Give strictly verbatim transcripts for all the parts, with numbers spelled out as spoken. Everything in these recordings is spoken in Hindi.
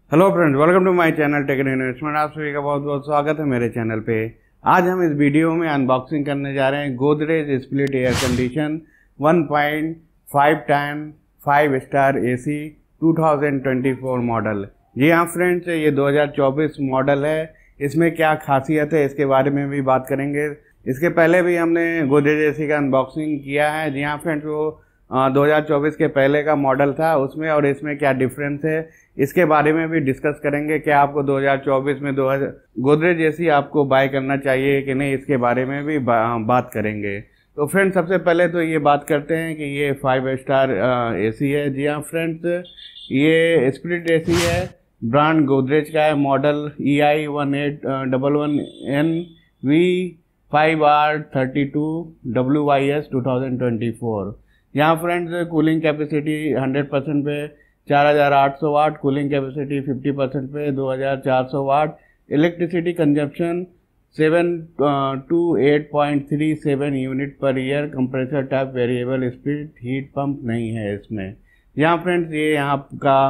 Hello friends, welcome to my channel tech investment. आप सभी का बहुत बहुत स्वागत है मेरे चैनल पे। आज हम इस वीडियो में अनबॉक्सिंग करने जा रहे हैं Godrej split air condition one point five time five star AC two thousand twenty four model. जी हाँ फ्रेंड्स, ये दो हज़ार चौबीस मॉडल है। इसमें क्या खासियत है इसके बारे में भी बात करेंगे। इसके पहले भी हमने गोदरेज एसी का अनबॉक्सिंग किया है। जी हाँ फ्रेंड्स, वो दो हज़ार चौबीस के पहले का मॉडल था, उसमें और इसमें क्या डिफरेंस है इसके बारे में भी डिस्कस करेंगे। क्या आपको दो हज़ार चौबीस में दो हज़ार गोदरेज एसी आपको बाय करना चाहिए कि नहीं, इसके बारे में भी बा, बात करेंगे। तो फ्रेंड्स, सबसे पहले तो ये बात करते हैं कि ये फाइव स्टार एसी है। जी हाँ फ्रेंड्स, ये स्प्लिट एसी है, ब्रांड गोदरेज का है, model E I one eight double one N V five R thirty two W Y S two thousand twenty four. यहाँ friends cooling capacity hundred percent पे चार हज़ार आठ सौ watt, cooling capacity fifty percent पे दो हज़ार चार सौ watt, electricity consumption seven two eight point three seven unit per year, compressor type variable speed, heat pump नहीं है इसमें। यहाँ फ्रेंड्स ये यहाँ का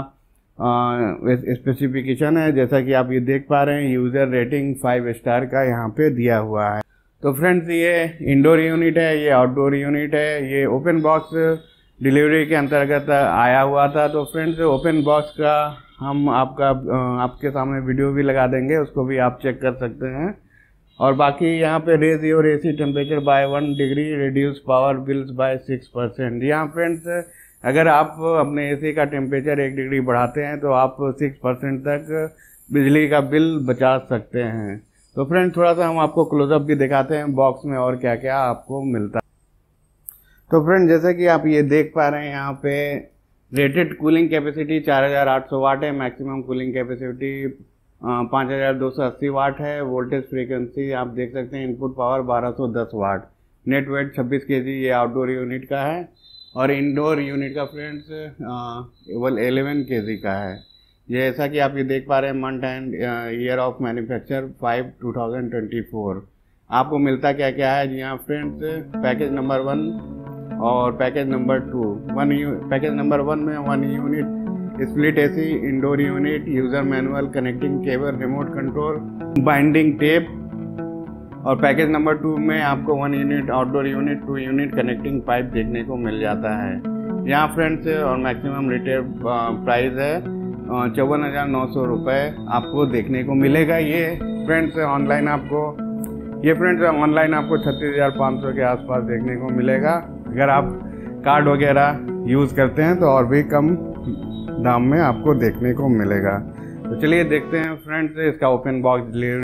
स्पेसिफिकेशन है, जैसा कि आप ये देख पा रहे हैं। यूज़र रेटिंग फाइव स्टार का यहाँ पे दिया हुआ है। तो फ्रेंड्स, ये इंडोर यूनिट है, ये आउटडोर यूनिट है। ये ओपन बॉक्स डिलीवरी के अंतर्गत आया हुआ था। तो फ्रेंड्स, ओपन बॉक्स का हम आपका आपके सामने वीडियो भी लगा देंगे, उसको भी आप चेक कर सकते हैं। और बाकी यहाँ पे raise your AC temperature by one degree, reduce power bills by six percent. यहाँ फ्रेंड्स, अगर आप अपने एसी का टेम्परेचर एक डिग्री बढ़ाते हैं तो आप सिक्स परसेंट तक बिजली का बिल बचा सकते हैं। तो फ्रेंड्स, थोड़ा सा हम आपको क्लोजअप भी दिखाते हैं बॉक्स में और क्या क्या आपको मिलता है। तो फ्रेंड, जैसे कि आप ये देख पा रहे हैं, यहाँ पे रेटेड कूलिंग कैपेसिटी चार हज़ार आठ सौ वाट है, मैक्सिमम कूलिंग कैपेसिटी पाँच हज़ार दो सौ अस्सी वाट है। वोल्टेज फ्रीक्वेंसी आप देख सकते हैं, इनपुट पावर बारह सौ दस वाट, नेट वेट छब्बीस केजी ये आउटडोर यूनिट का है। और इंडोर यूनिट का फ्रेंड्स केवल ग्यारह केजी का है। जैसा कि आप ये देख पा रहे हैं, month and year of manufacture five two thousand twenty four. आपको मिलता क्या क्या है। जी हाँ फ्रेंड्स, पैकेज नंबर वन और package number two. One package number one में one unit split AC indoor unit, user manual, connecting cable, remote control, binding tape. और पैकेज नंबर टू में आपको one unit outdoor unit, two unit connecting pipe देखने को मिल जाता है। यहाँ फ्रेंड्स, और मैक्सिमम रिटेल प्राइस है चौवन हज़ार नौ सौ रुपये आपको देखने को मिलेगा। ये फ्रेंड्स ऑनलाइन आपको ये फ्रेंड्स ऑनलाइन आपको छत्तीस हज़ार पाँच सौ के आसपास देखने को मिलेगा। अगर आप कार्ड वगैरह यूज़ करते हैं तो और भी कम दाम में आपको देखने को मिलेगा। तो चलिए देखते हैं फ्रेंड्स इसका ओपन बॉक्स डिलीवरी।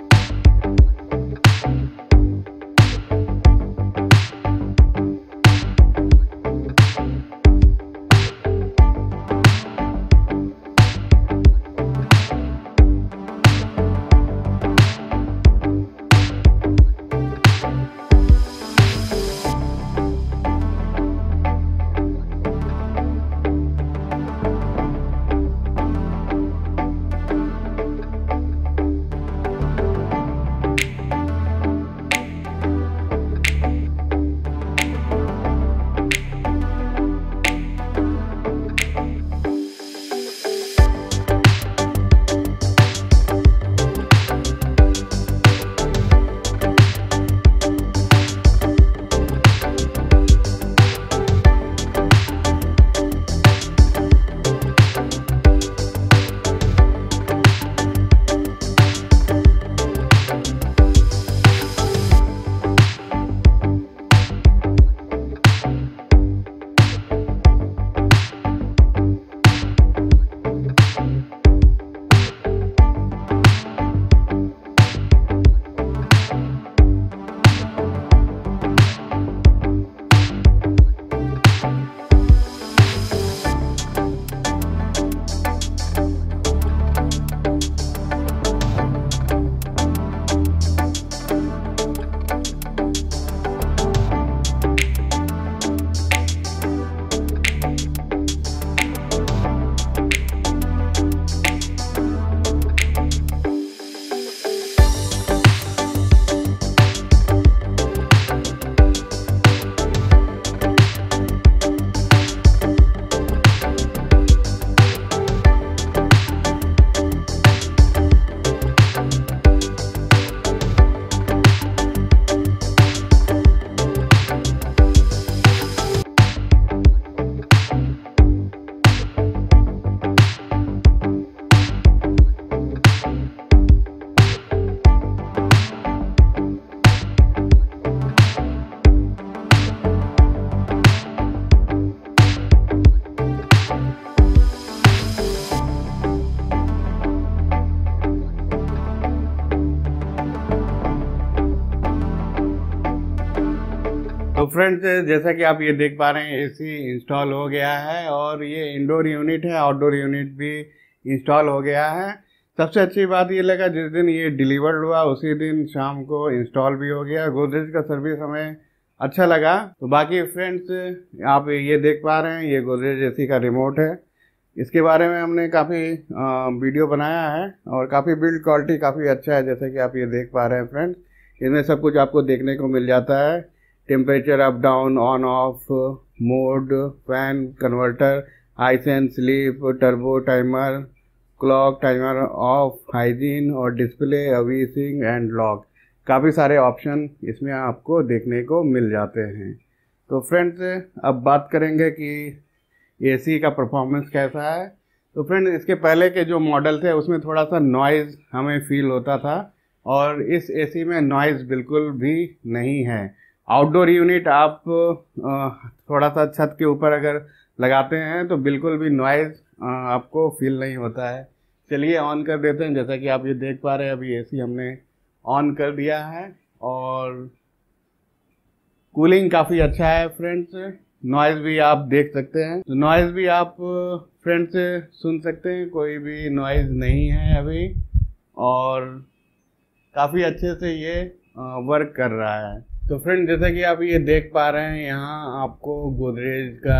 फ्रेंड्स, जैसा कि आप ये देख पा रहे हैं, एसी इंस्टॉल हो गया है और ये इंडोर यूनिट है, आउटडोर यूनिट भी इंस्टॉल हो गया है। सबसे अच्छी बात ये लगा, जिस दिन ये डिलीवर्ड हुआ उसी दिन शाम को इंस्टॉल भी हो गया। गोदरेज का सर्विस हमें अच्छा लगा। तो बाकी फ्रेंड्स, आप ये देख पा रहे हैं, ये गोदरेज एसी का रिमोट है। इसके बारे में हमने काफ़ी वीडियो बनाया है और काफ़ी बिल्ड क्वालिटी काफ़ी अच्छा है, जैसे कि आप ये देख पा रहे हैं फ्रेंड्स। इसमें सब कुछ आपको देखने को मिल जाता है, temperature up down, on off mode, fan converter, ice and sleep, turbo timer, clock timer off, hygiene और डिस्प्ले, अवीसिंग एंड लॉक। काफ़ी सारे ऑप्शन इसमें आपको देखने को मिल जाते हैं। तो फ्रेंड्स, अब बात करेंगे कि एसी का परफॉर्मेंस कैसा है। तो फ्रेंड्स, इसके पहले के जो मॉडल थे उसमें थोड़ा सा नॉइज़ हमें फील होता था और इस एसी में नॉइज़ बिल्कुल भी नहीं है। आउटडोर यूनिट आप थोड़ा सा छत के ऊपर अगर लगाते हैं तो बिल्कुल भी नॉइज़ आपको फील नहीं होता है। चलिए ऑन कर देते हैं। जैसा कि आप ये देख पा रहे हैं, अभी एसी हमने ऑन कर दिया है और कूलिंग काफ़ी अच्छा है फ्रेंड्स। नॉइज़ भी आप देख सकते हैं, तो नॉइज़ भी आप फ्रेंड्स सुन सकते हैं, कोई भी नॉइज़ नहीं है अभी और काफ़ी अच्छे से ये वर्क कर रहा है। तो फ्रेंड, जैसा कि आप ये देख पा रहे हैं, यहाँ आपको गोदरेज का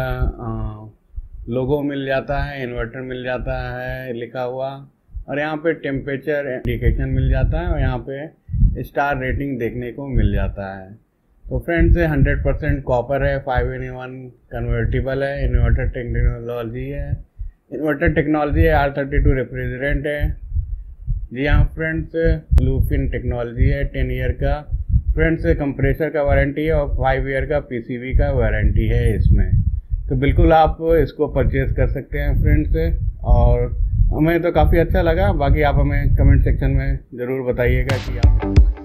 लोगो मिल जाता है, इन्वर्टर मिल जाता है लिखा हुआ, और यहाँ पे टेम्परेचर इंडिकेशन मिल जाता है और यहाँ पे स्टार रेटिंग देखने को मिल जाता है। तो फ्रेंड्स, हंड्रेड परसेंट कॉपर है, फाइव इन वन कन्वर्टिबल है, इन्वर्टर टेक्नोलॉजी है, इन्वर्टर टेक्नोलॉजी है, आर थर्टी टू रेफ्रिजरेंट है। जी हाँ फ्रेंड्स, ब्लूफिन टेक्नोलॉजी है, टेन ईयर का फ्रेंड्स कंप्रेसर का वारंटी है और फाइव ईयर का पीसीबी का वारंटी है इसमें। तो बिल्कुल आप इसको परचेज कर सकते हैं फ्रेंड्स, और हमें तो काफ़ी अच्छा लगा। बाकी आप हमें कमेंट सेक्शन में ज़रूर बताइएगा कि आप